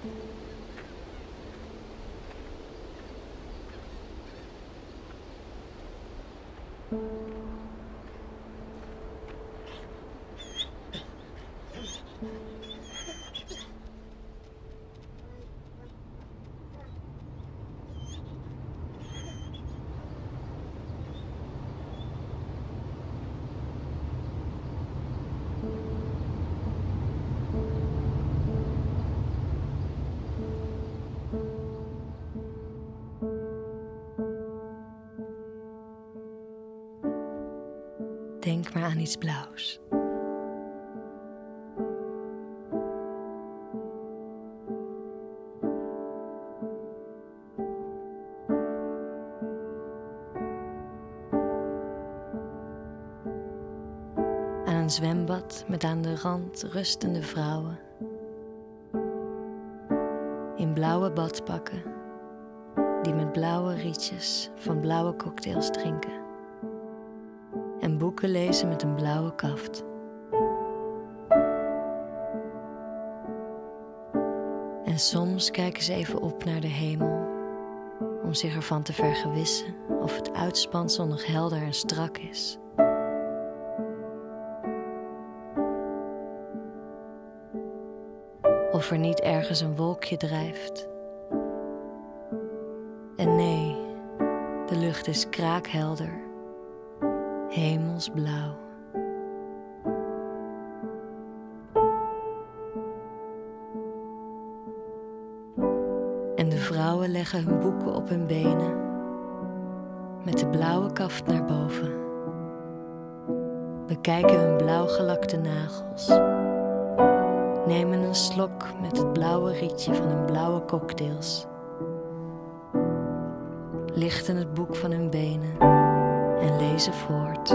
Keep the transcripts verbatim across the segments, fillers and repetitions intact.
Denk maar aan iets blauws. Aan een zwembad met aan de rand rustende vrouwen. In blauwe badpakken, die met blauwe rietjes van blauwe cocktails drinken. En boeken lezen met een blauwe kaft. En soms kijken ze even op naar de hemel, om zich ervan te vergewissen of het uitspansel nog helder en strak is. Of er niet ergens een wolkje drijft. En nee, de lucht is kraakhelder. Hemelsblauw. En de vrouwen leggen hun boeken op hun benen, met de blauwe kaft naar boven. Bekijken hun blauwgelakte nagels. Nemen een slok met het blauwe rietje van hun blauwe cocktails. Lichten het boek van hun benen en lezen voort.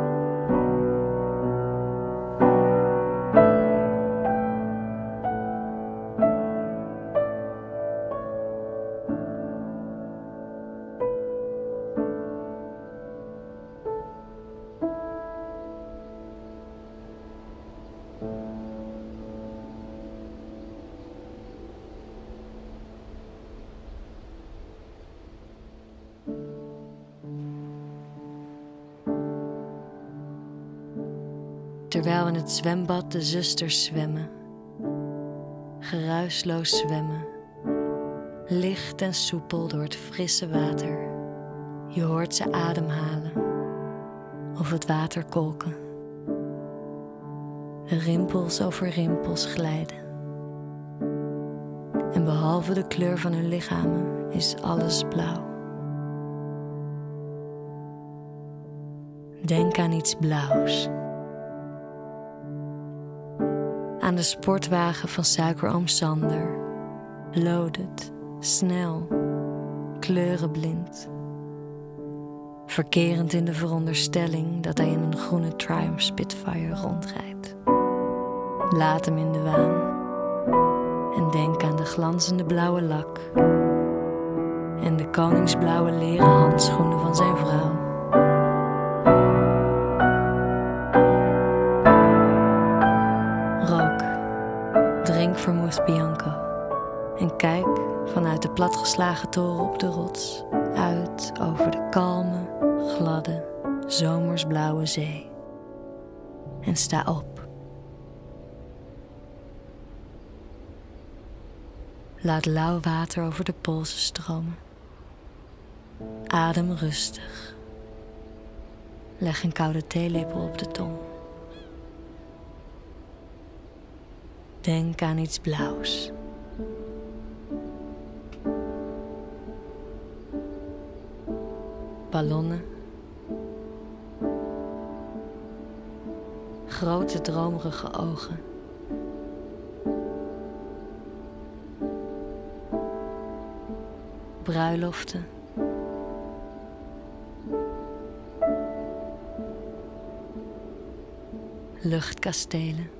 Terwijl in het zwembad de zusters zwemmen, geruisloos zwemmen, licht en soepel door het frisse water. Je hoort ze ademhalen of het water kolken. Rimpels over rimpels glijden. En behalve de kleur van hun lichamen is alles blauw. Denk aan iets blauws. Aan de sportwagen van suikeroom Sander. Loaded, snel, kleurenblind. Verkerend in de veronderstelling dat hij in een groene Triumph Spitfire rondrijdt. Laat hem in de waan. En denk aan de glanzende blauwe lak. En de koningsblauwe leren handschoenen van zijn vrouw. Drink vermoed Bianco en kijk vanuit de platgeslagen toren op de rots uit over de kalme, gladde, zomersblauwe zee. En sta op. Laat lauw water over de polsen stromen. Adem rustig. Leg een koude theelepel op de tong. Denk aan iets blauws. Ballonnen. Grote dromerige ogen. Bruiloften. Luchtkastelen.